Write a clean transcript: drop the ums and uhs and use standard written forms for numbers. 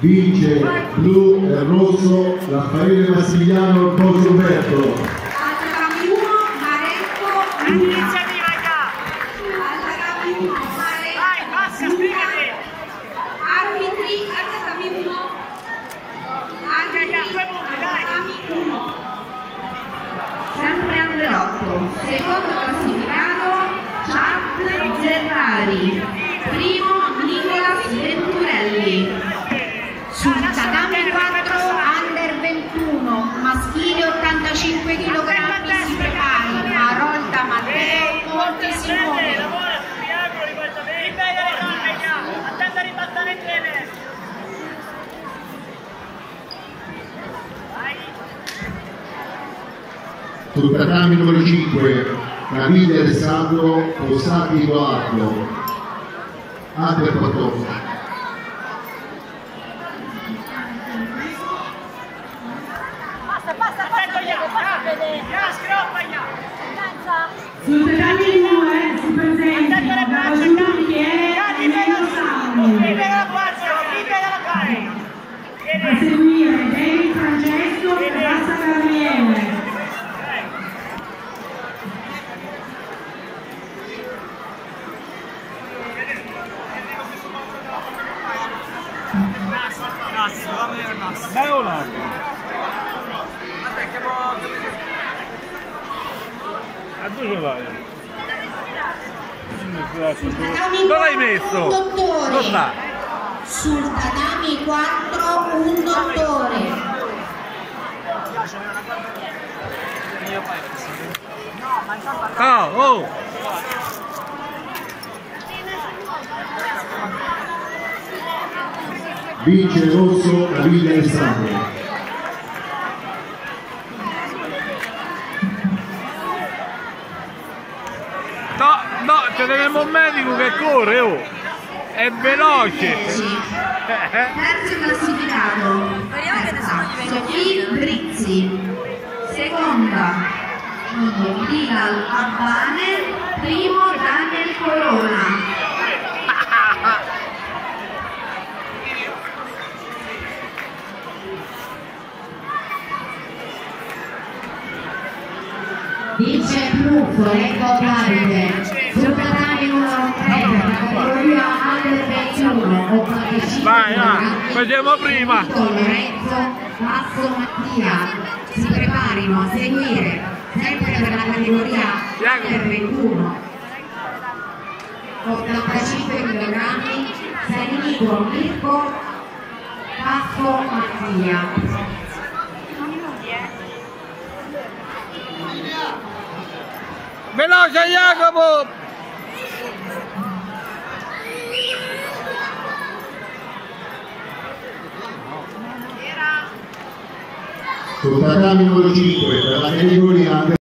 Vince blu e rosso Raffaele Massimiliano Boso Umberto. Alta Gambi 1, Marenco. Iniziativa già! Alta Gambi 1, Marenco. Vai, basta, spiegati! Arbitri, Alta Gambi 1. Arbitri, Alta Gambi 1. Sempre under 8. Secondo classificato, Charles Zerrari. Primo, Nicolas Venturelli. Sul tatami 4 under 21 maschile 85 kg si prepari Marolda Matteo Monte Simone. Attenta a ribaltare insieme! Sul tatami numero 5 Davide Alessandro Fossati Coatto under 14. Sul tatami 2 si presentano Raggiunti e Emilio Salmi. A seguire David Francesco e Bassa Gabriele. Dove l'hai messo? Dove sta? Sul tatami 4 un dottore. Oh! Vince rosso Davide Alessandro. No, c'è un medico che corre, oh! È veloce! Terzo classificato, Sofì Brizzi. Seconda, Bilal Abbane. Primo, Daniel Corona. Vince blu Florenco Davide. Sul tatami numero 3 per la categoria under 21 o partecipa Vai, vediamo prima! Lorenzo Basso Mattia. Si preparino a seguire sempre per la categoria under 21 85 kg Sanico Mirko Basso Mattia. Veloce Jacopo! Sul tatami numero 5 per la categoria